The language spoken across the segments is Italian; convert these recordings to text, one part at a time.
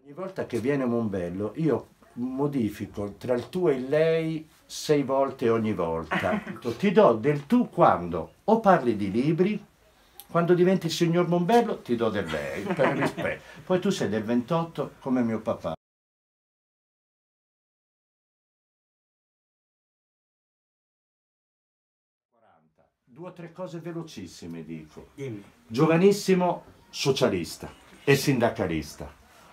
Ogni volta che viene Mombello io modifico tra il tu e il lei 6 volte ogni volta. Ti do del tu quando o parli di libri, quando diventi il signor Mombello ti do del lei, per rispetto. Poi tu sei del 28 come mio papà. 2 o 3 cose velocissime dico. Dimmi. Giovanissimo socialista e sindacalista.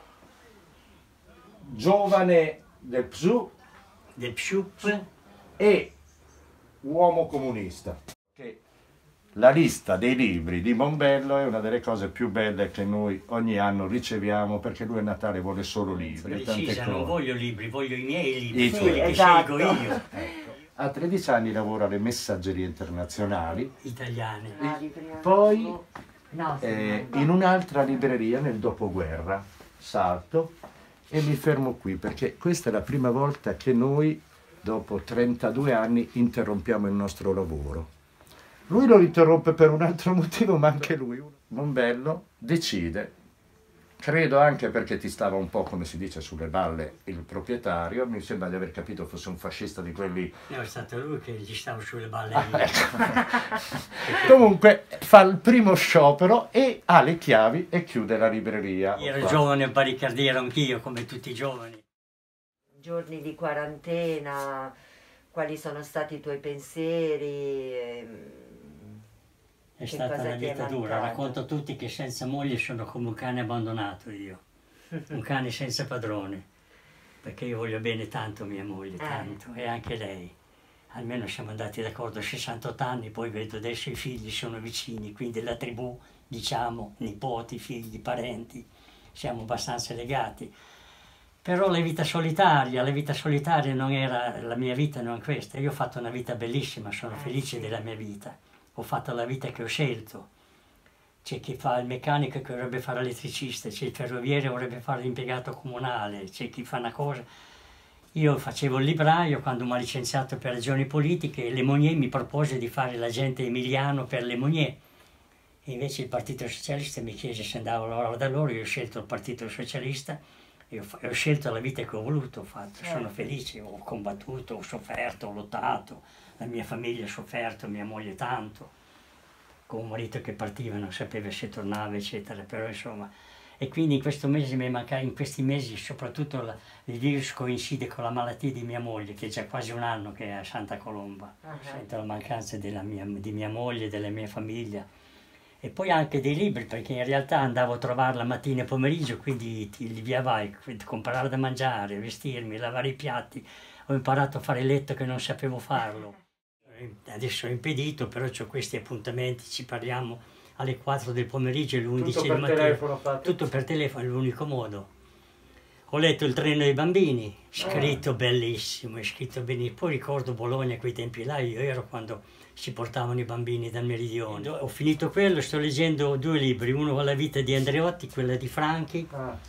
Giovane del PSU Del PSUP. e uomo comunista. Che la lista dei libri di Mombello è una delle cose più belle che noi ogni anno riceviamo, perché lui a Natale vuole solo libri. Precisa, non voglio libri, voglio i miei libri, I quelli tuoi, che esatto. scelgo io. Ecco. A 13 anni lavora alle messaggerie internazionali, Italiane. poi No, in un'altra libreria nel dopoguerra salto e mi fermo qui perché questa è la prima volta che noi dopo 32 anni interrompiamo il nostro lavoro. Lui lo interrompe per un altro motivo, ma anche lui, Mombello, decide, credo anche perché ti stava un po', come si dice, sulle balle il proprietario, mi sembra di aver capito fosse un fascista di quelli. No, è stato lui che gli stava sulle balle. Comunque fa il primo sciopero e ha le chiavi e chiude la libreria. Ero giovane barricardiero anch'io, come tutti i giovani. Giorni di quarantena, quali sono stati i tuoi pensieri? È Che stata cosa una ti è vita dura, mancato? racconto a tutti che senza moglie sono come un cane abbandonato io, un cane senza padrone, perché io voglio bene tanto mia moglie, tanto, e anche lei. Almeno siamo andati d'accordo a 68 anni, poi vedo adesso i figli sono vicini, quindi la tribù, diciamo, nipoti, figli, parenti, siamo abbastanza legati. Però la vita solitaria non era, la mia vita non è questa, io ho fatto una vita bellissima, sono felice della mia vita. Ho fatto la vita che ho scelto. C'è chi fa il meccanico che vorrebbe fare l'elettricista, c'è il ferroviere che vorrebbe fare l'impiegato comunale, c'è chi fa una cosa. Io facevo il libraio quando mi ha licenziato per ragioni politiche e Lemonnier mi propose di fare l'agente emiliano per Lemonnier. E invece il Partito Socialista mi chiese se andavo a lavorare da loro, io ho scelto il Partito Socialista e ho scelto la vita che ho voluto, ho fatto. Sono felice, ho combattuto, ho sofferto, ho lottato. La mia famiglia ha sofferto, mia moglie tanto, con un marito che partiva, non sapeva se tornava, eccetera, però insomma. E quindi in questo mese in questi mesi soprattutto il virus coincide con la malattia di mia moglie, che è già quasi un anno che è a Santa Colomba. Sento la mancanza di mia moglie, della mia famiglia. E poi anche dei libri, perché in realtà andavo a trovarla mattina e pomeriggio, quindi via vai, comprare da mangiare, vestirmi, lavare i piatti. Ho imparato a fare il letto che non sapevo farlo. Adesso è impedito, però ho questi appuntamenti, ci parliamo alle 4 del pomeriggio e alle 11 del mattino. Tutto per telefono, è l'unico modo. Ho letto Il treno dei bambini, scritto bellissimo, è scritto benissimo. Poi ricordo Bologna, quei tempi là, io ero quando si portavano i bambini dal meridione. Ho finito quello, sto leggendo 2 libri, uno La vita di Andreotti, quella di Franchi,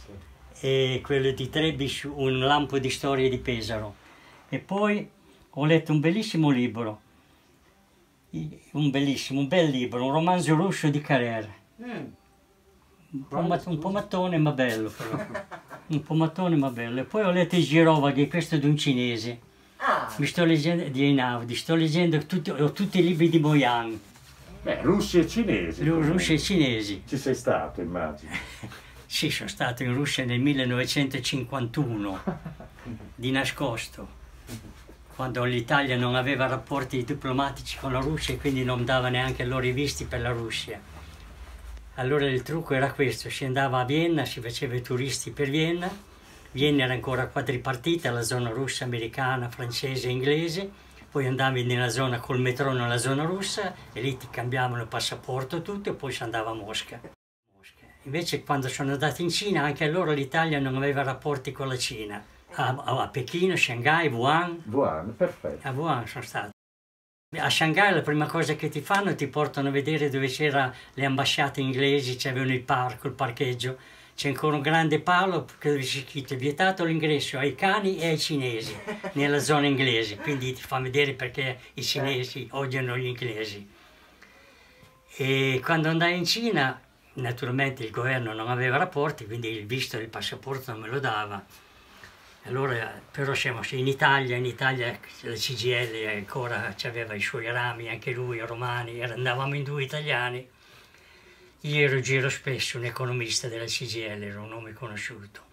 e quello di Trebisch, Un lampo di storie di Pesaro. E poi ho letto un bellissimo libro, un bel libro, un romanzo russo di Carrère. Un po' mattone ma bello però. Un po' mattone ma bello. E poi ho letto i Girovaghi, questo di un cinese. Mi sto leggendo di Einaudi, sto leggendo tutti i libri di Bojan. Beh, russi e cinesi. Russi e cinesi. Ci sei stato, immagino. Sì, sono stato in Russia nel 1951, di nascosto, quando l'Italia non aveva rapporti diplomatici con la Russia e quindi non dava neanche loro i visti per la Russia. Allora il trucco era questo, si andava a Vienna, si faceva i turisti per Vienna, Vienna era ancora quadripartita, la zona russa, americana, francese e inglese, poi andavi nella zona col metro nella zona russa e lì ti cambiavano il passaporto tutto e poi si andava a Mosca. Invece quando sono andato in Cina, anche allora l'Italia non aveva rapporti con la Cina. A Pechino, Shanghai, Wuhan. Wuhan, perfetto. A Wuhan sono stato. A Shanghai la prima cosa che ti fanno ti portano a vedere dove c'erano le ambasciate inglesi, c'avevano il parco, il parcheggio. C'è ancora un grande palo dove c'è scritto vietato l'ingresso ai cani e ai cinesi nella zona inglese. Quindi ti fa vedere perché i cinesi odiano gli inglesi. E quando andai in Cina naturalmente il governo non aveva rapporti, quindi il visto del passaporto non me lo dava. Allora, però siamo in Italia la CGIL ancora aveva i suoi rami, anche lui, romani, andavamo in 2 italiani. Io ero giro spesso, un economista della CGIL, era un nome conosciuto.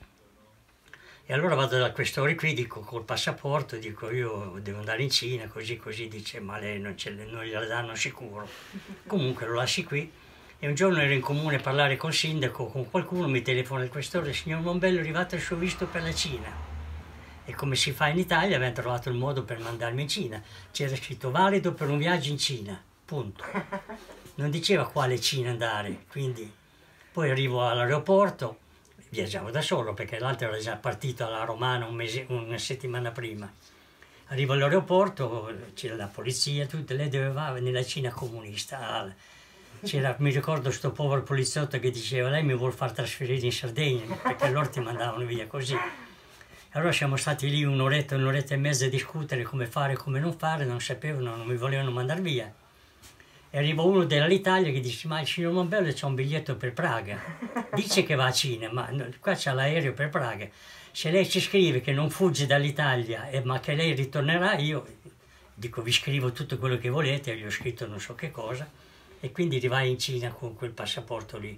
E allora vado dal questore qui, dico col passaporto, dico io devo andare in Cina, così non gliela danno sicuro. Comunque lo lasci qui. E un giorno ero in comune a parlare col sindaco, con qualcuno, mi telefona il questore, signor Mombello, è arrivato il suo visto per la Cina. E come si fa in Italia, abbiamo trovato il modo per mandarmi in Cina. C'era scritto valido per un viaggio in Cina, punto. Non diceva quale Cina andare, quindi poi arrivo all'aeroporto, viaggiavo da solo perché l'altro era già partito alla Romana una settimana prima. Arrivo all'aeroporto, c'era la polizia, lei doveva nella Cina comunista. Mi ricordo sto povero poliziotto che diceva lei mi vuol far trasferire in Sardegna perché loro ti mandavano via così. Allora siamo stati lì un'oretta e mezza a discutere come fare e come non fare, non sapevano, non mi volevano mandare via. E arriva uno dell'Italia che dice ma il signor Mombello c'ha un biglietto per Praga, dice che va a Cina, ma qua c'ha l'aereo per Praga. Se lei ci scrive che non fugge dall'Italia ma che lei ritornerà, io dico vi scrivo tutto quello che volete, gli ho scritto non so che cosa, e quindi vai in Cina con quel passaporto lì,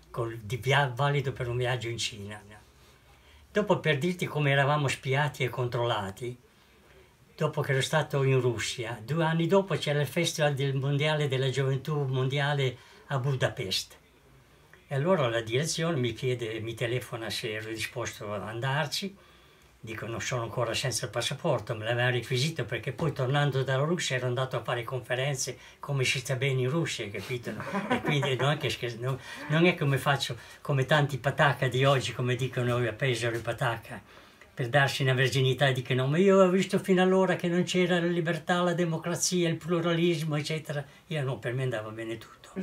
valido per un viaggio in Cina. Dopo, per dirti come eravamo spiati e controllati, dopo che ero stato in Russia, 2 anni dopo c'era il Festival del Mondiale della Gioventù Mondiale a Budapest. E allora la direzione mi telefona se ero disposto ad andarci. Dico non sono ancora senza il passaporto, me l'avevano requisito perché poi tornando dalla Russia ero andato a fare conferenze come si sta bene in Russia, capito? E quindi non è come faccio come tanti patacca di oggi, come dicono a Pesaro i patacca, per darsi una verginità e dicono ma io ho visto fino allora che non c'era la libertà, la democrazia, il pluralismo, eccetera. Io no, per me andava bene tutto.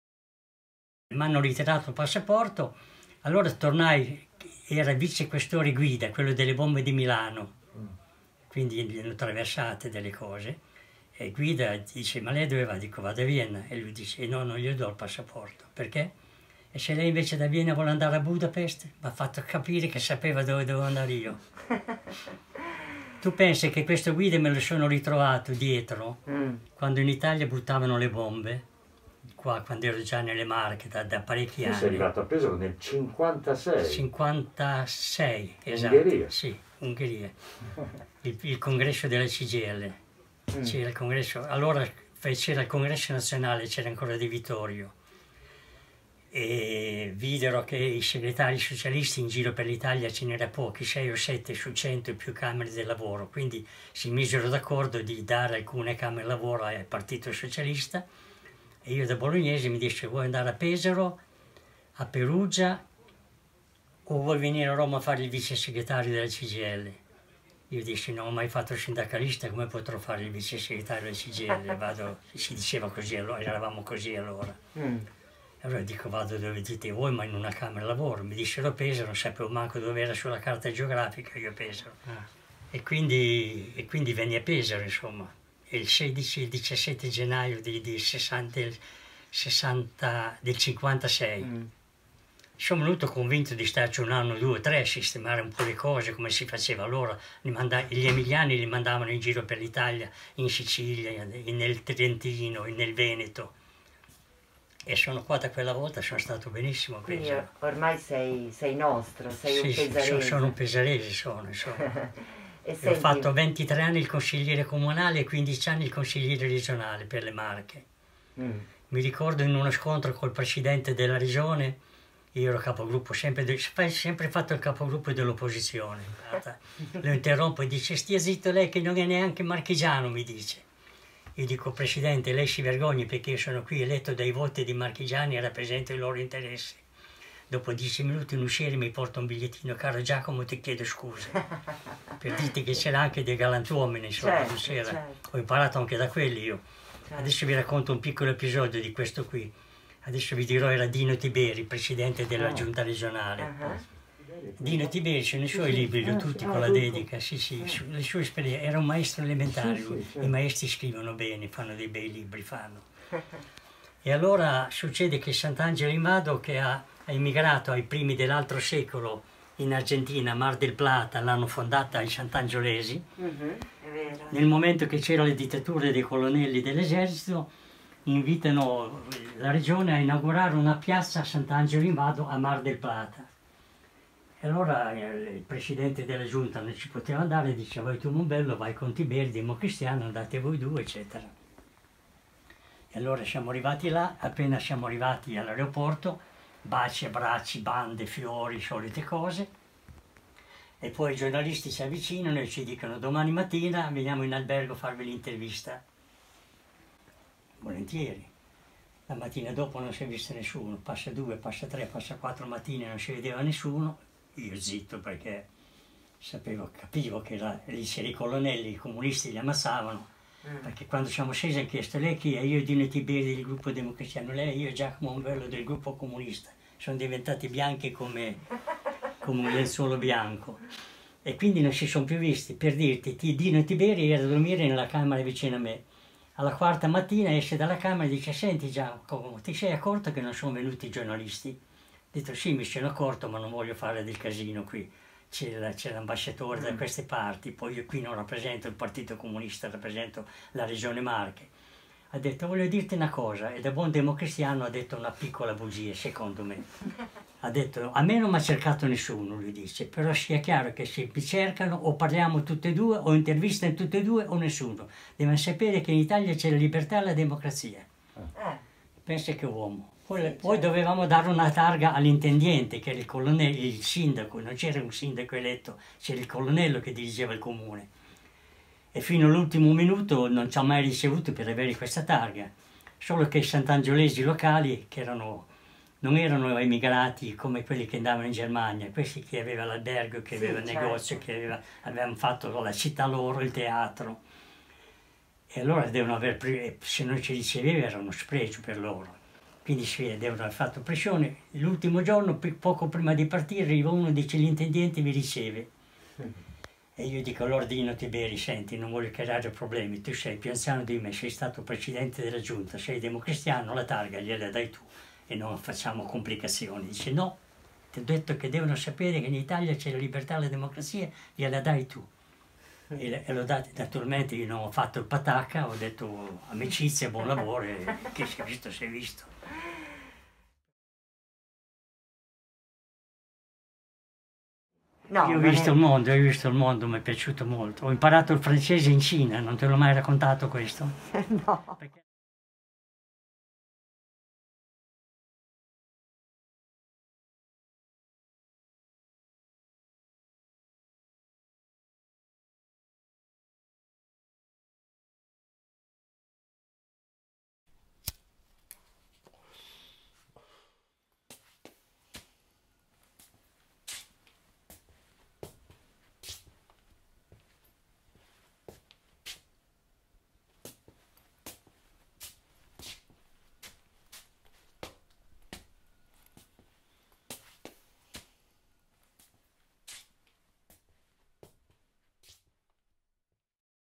Mi hanno ritirato il passaporto, allora tornai. Era vicequestore Guida, quello delle bombe di Milano, quindi le hanno attraversate delle cose, e Guida dice ma lei dove va? Dico vado a Vienna, e lui dice no, non gli do il passaporto, perché? E se lei invece da Vienna vuole andare a Budapest, mi ha fatto capire che sapeva dove dovevo andare io. Tu pensi che questo Guida me lo sono ritrovato dietro, quando in Italia buttavano le bombe? Qua quando ero già nelle Marche da parecchi anni. Sei arrivato a Pesaro nel 56. 56, esatto. Ungheria. Sì, Ungheria. Il congresso della CGIL. C'era il congresso, allora c'era il congresso nazionale, c'era ancora Di Vittorio. E videro che i segretari socialisti in giro per l'Italia ce n'era pochi, 6 o 7 su 100 più camere del lavoro, quindi si misero d'accordo di dare alcune camere lavoro al Partito Socialista. E io da bolognese mi disse vuoi andare a Pesaro, a Perugia o vuoi venire a Roma a fare il vice segretario della CGIL? Io dissi non ho mai fatto il sindacalista, come potrò fare il vice segretario della CGIL? Si diceva così allora, eravamo così allora. Allora dico vado dove dite voi ma in una camera lavoro. Mi dissero Pesaro, non sapevo manco dove era sulla carta geografica io Pesaro. E quindi venni a Pesaro insomma. E il 16 e il 17 gennaio del 56 sono venuto convinto di starci 1 anno, 2 o 3 a sistemare un po' le cose come si faceva allora. Gli emiliani li mandavano in giro per l'Italia, in Sicilia, nel Trentino, nel Veneto, e sono qua da quella volta, sono stato benissimo. Quindi ormai sei nostro, sei un pesarese. Sono un pesarese, sono. Ho fatto 23 anni il consigliere comunale e 15 anni il consigliere regionale per le Marche. Mi ricordo in uno scontro col presidente della regione, io ero capogruppo, sempre fatto il capogruppo dell'opposizione. Lo interrompo e dice stia zitto lei che non è neanche marchigiano, mi dice. Io dico presidente lei si vergogni perché io sono qui eletto dai voti di marchigiani e rappresento i loro interessi. Dopo 10 minuti un usciere mi porta un bigliettino, caro Giacomo ti chiedo scusa, per dirti che c'era anche dei galantuomini, insomma, certo. Ho imparato anche da quelli io. Certo. Adesso vi racconto un piccolo episodio di questo qui. Adesso vi dirò, era Dino Tiberi, presidente della giunta regionale. Dino Tiberi, sono i suoi libri, tutti con la dedica, le sue esperienze. Era un maestro elementare, i maestri scrivono bene, fanno dei bei libri, E allora succede che Sant'Angelo in Vado, che ha emigrato ai primi dell'altro secolo in Argentina, Mar del Plata, l'hanno fondata i sant'angiolesi. È vero. Nel momento che c'era le dittature dei colonnelli dell'esercito, invitano la regione a inaugurare una piazza a Sant'Angelo in Vado a Mar del Plata. E allora il presidente della giunta non ci poteva andare, diceva: vai tu Mombello, vai con Tiberi, democristiano, andate voi due, eccetera. E allora siamo arrivati là, appena siamo arrivati all'aeroporto, baci, abbracci, bande, fiori, solite cose. E poi i giornalisti si avvicinano e ci dicono: domani mattina veniamo in albergo a farvi l'intervista. Volentieri. La mattina dopo non si è visto nessuno, passa 2, passa 3, passa 4 mattine, non si vedeva nessuno. Io zitto, perché capivo che lì c'erano i colonnelli, i comunisti li ammazzavano. Perché quando siamo scesi hanno chiesto: lei chi è? Io Dino Tiberi del gruppo democristiano, lei? Io Giacomo Mombello del gruppo comunista. Sono diventati bianchi come un lenzuolo bianco. E quindi non si sono più visti. Per dirti, Dino Tiberi era a dormire nella camera vicino a me. Alla quarta mattina esce dalla camera e dice: senti Giacomo, ti sei accorto che non sono venuti i giornalisti? Ho detto: sì, mi sono accorto, ma non voglio fare del casino qui. C'è l'ambasciatore da queste parti, poi io qui non rappresento il Partito Comunista, rappresento la Regione Marche. Ha detto: voglio dirti una cosa, e da buon democristiano ha detto una piccola bugia, secondo me. Ha detto: a me non mi ha cercato nessuno, lui dice, però sia chiaro che se mi cercano o parliamo tutte e due, o intervistano tutte e due, o nessuno. Devono sapere che in Italia c'è la libertà e la democrazia. Pensa che uomo. Poi dovevamo dare una targa all'intendiente, che era il colonnello, il sindaco, non c'era un sindaco eletto, c'era il colonnello che dirigeva il comune. E fino all'ultimo minuto non ci ha mai ricevuto per avere questa targa. Solo che i sant'angiolesi locali, che non erano emigrati come quelli che andavano in Germania, questi che avevano l'albergo, che avevano il negozio, che avevano fatto la città loro, il teatro. E allora devono aver, se non ci riceveva era uno spregio per loro. Quindi devono aver fatto pressione. L'ultimo giorno, poco prima di partire, arriva uno e dice: l'intendente vi riceve. E io dico: allora Dino Tiberi, senti, non voglio creare problemi, tu sei più anziano di me, sei stato presidente della giunta, sei democristiano, la targa gliela dai tu e non facciamo complicazioni. Dice: no, ti ho detto che devono sapere che in Italia c'è la libertà e la democrazia, gliela dai tu. E l'ho data. Naturalmente io non ho fatto il patacca, ho detto amicizia, buon lavoro, e che si è visto si è visto. No, Io ho visto il mondo, mi è piaciuto molto. Ho imparato il francese in Cina, non te l'ho mai raccontato questo? No.